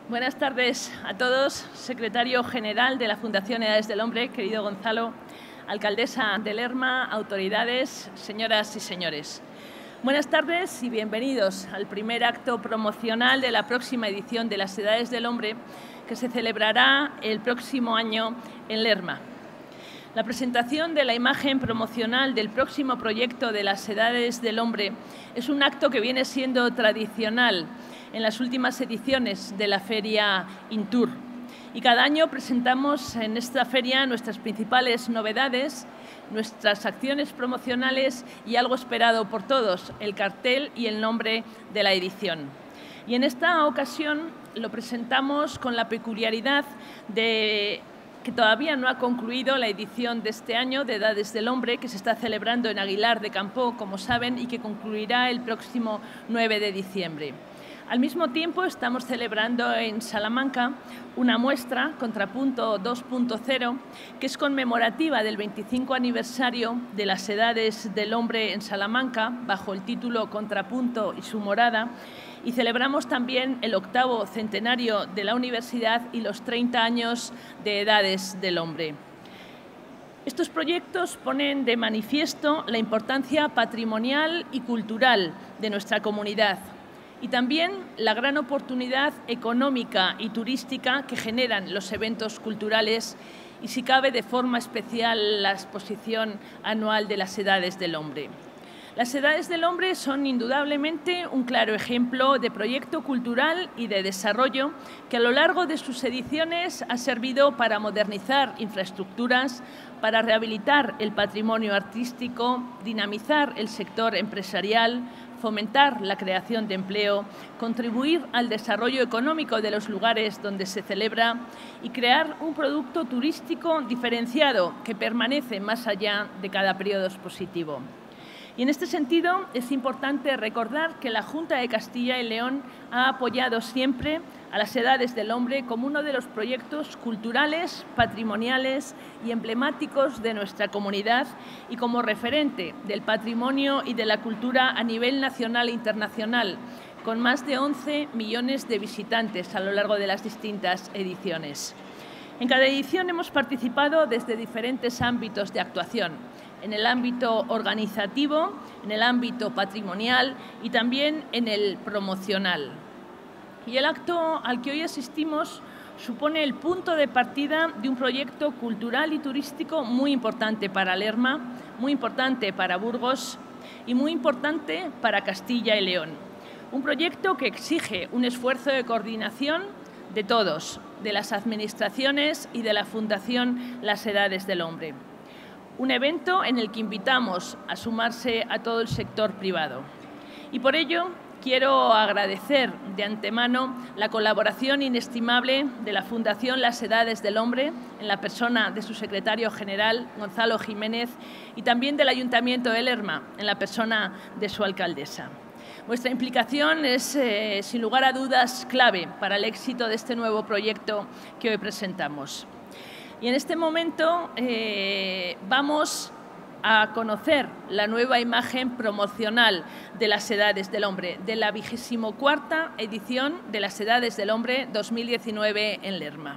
Buenas tardes a todos. Secretario General de la Fundación Edades del Hombre, querido Gonzalo, alcaldesa de Lerma, autoridades, señoras y señores. Buenas tardes y bienvenidos al primer acto promocional de la próxima edición de las Edades del Hombre, que se celebrará el próximo año en Lerma. La presentación de la imagen promocional del próximo proyecto de las Edades del Hombre es un acto que viene siendo tradicional en las últimas ediciones de la Feria Intur. Y cada año presentamos en esta feria nuestras principales novedades, nuestras acciones promocionales y algo esperado por todos, el cartel y el nombre de la edición. Y en esta ocasión lo presentamos con la peculiaridad de que todavía no ha concluido la edición de este año de Edades del Hombre, que se está celebrando en Aguilar de Campoo, como saben, y que concluirá el próximo 9 de diciembre. Al mismo tiempo, estamos celebrando en Salamanca una muestra, Contrapunto 2.0, que es conmemorativa del 25 aniversario de las Edades del Hombre en Salamanca, bajo el título Contrapunto y su morada, y celebramos también el 8º centenario de la universidad y los 30 años de Edades del Hombre. Estos proyectos ponen de manifiesto la importancia patrimonial y cultural de nuestra comunidad, y también la gran oportunidad económica y turística que generan los eventos culturales y, si cabe, de forma especial la exposición anual de las Edades del Hombre. Las Edades del Hombre son indudablemente un claro ejemplo de proyecto cultural y de desarrollo que a lo largo de sus ediciones ha servido para modernizar infraestructuras, para rehabilitar el patrimonio artístico, dinamizar el sector empresarial, fomentar la creación de empleo, contribuir al desarrollo económico de los lugares donde se celebra y crear un producto turístico diferenciado que permanece más allá de cada periodo expositivo. Y en este sentido es importante recordar que la Junta de Castilla y León ha apoyado siempre a las Edades del Hombre como uno de los proyectos culturales, patrimoniales y emblemáticos de nuestra comunidad y como referente del patrimonio y de la cultura a nivel nacional e internacional, con más de 11 millones de visitantes a lo largo de las distintas ediciones. En cada edición hemos participado desde diferentes ámbitos de actuación, en el ámbito organizativo, en el ámbito patrimonial y también en el promocional. Y el acto al que hoy asistimos supone el punto de partida de un proyecto cultural y turístico muy importante para Lerma, muy importante para Burgos y muy importante para Castilla y León. Un proyecto que exige un esfuerzo de coordinación de todos, de las administraciones y de la Fundación Las Edades del Hombre. Un evento en el que invitamos a sumarse a todo el sector privado. Y por ello quiero agradecer de antemano la colaboración inestimable de la Fundación Las Edades del Hombre, en la persona de su secretario general, Gonzalo Jiménez, y también del Ayuntamiento de Lerma, en la persona de su alcaldesa. Vuestra implicación es, sin lugar a dudas, clave para el éxito de este nuevo proyecto que hoy presentamos. Y en este momento vamos a conocer la nueva imagen promocional de las Edades del Hombre, de la 24ª edición de las Edades del Hombre 2019 en Lerma.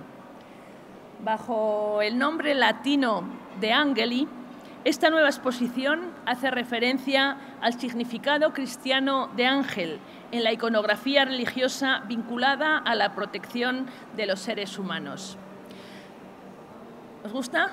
Bajo el nombre latino de Angeli, esta nueva exposición hace referencia al significado cristiano de ángel en la iconografía religiosa vinculada a la protección de los seres humanos. ¿Os gusta?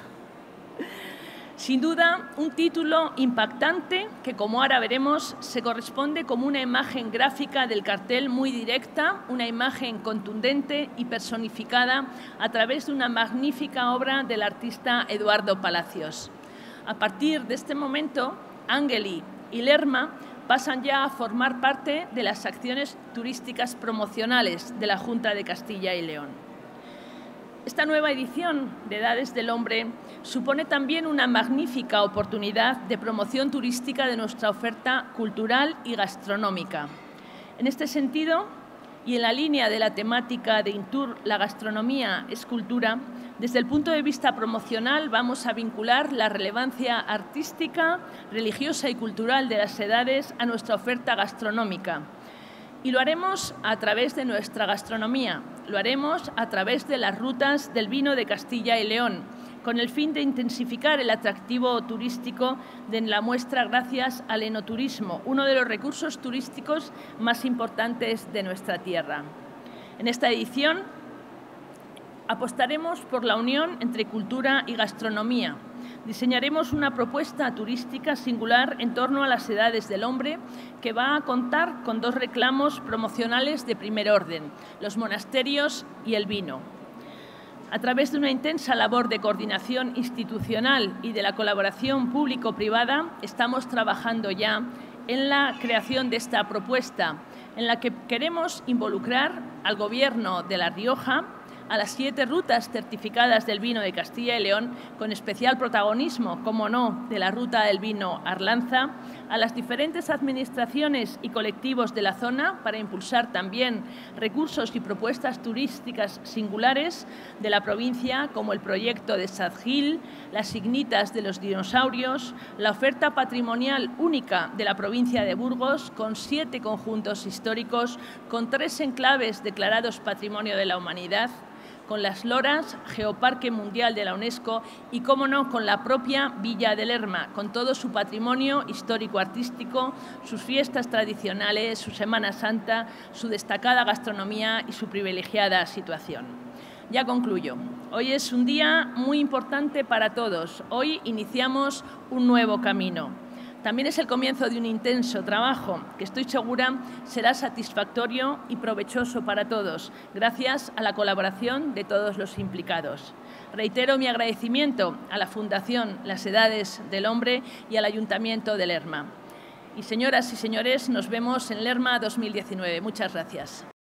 Sin duda, un título impactante que, como ahora veremos, se corresponde como una imagen gráfica del cartel muy directa, una imagen contundente y personificada a través de una magnífica obra del artista Eduardo Palacios. A partir de este momento, Angeli y Lerma pasan ya a formar parte de las acciones turísticas promocionales de la Junta de Castilla y León. Esta nueva edición de Edades del Hombre supone también una magnífica oportunidad de promoción turística de nuestra oferta cultural y gastronómica. En este sentido, y en la línea de la temática de Intur, la gastronomía es cultura, desde el punto de vista promocional vamos a vincular la relevancia artística, religiosa y cultural de las edades a nuestra oferta gastronómica. Y lo haremos a través de nuestra gastronomía, lo haremos a través de las rutas del vino de Castilla y León, con el fin de intensificar el atractivo turístico de la muestra gracias al enoturismo, uno de los recursos turísticos más importantes de nuestra tierra. En esta edición apostaremos por la unión entre cultura y gastronomía. Diseñaremos una propuesta turística singular en torno a las edades del hombre que va a contar con dos reclamos promocionales de primer orden, los monasterios y el vino. A través de una intensa labor de coordinación institucional y de la colaboración público-privada, estamos trabajando ya en la creación de esta propuesta, en la que queremos involucrar al Gobierno de La Rioja, a las 7 rutas certificadas del vino de Castilla y León, con especial protagonismo, como no, de la ruta del vino Arlanza, a las diferentes administraciones y colectivos de la zona para impulsar también recursos y propuestas turísticas singulares de la provincia, como el proyecto de Sadgil, las ignitas de los dinosaurios, la oferta patrimonial única de la provincia de Burgos, con 7 conjuntos históricos, con 3 enclaves declarados Patrimonio de la Humanidad, con las Loras, Geoparque Mundial de la UNESCO y, cómo no, con la propia Villa de Lerma, con todo su patrimonio histórico-artístico, sus fiestas tradicionales, su Semana Santa, su destacada gastronomía y su privilegiada situación. Ya concluyo. Hoy es un día muy importante para todos. Hoy iniciamos un nuevo camino. También es el comienzo de un intenso trabajo que estoy segura será satisfactorio y provechoso para todos, gracias a la colaboración de todos los implicados. Reitero mi agradecimiento a la Fundación Las Edades del Hombre y al Ayuntamiento de Lerma. Y señoras y señores, nos vemos en Lerma 2019. Muchas gracias.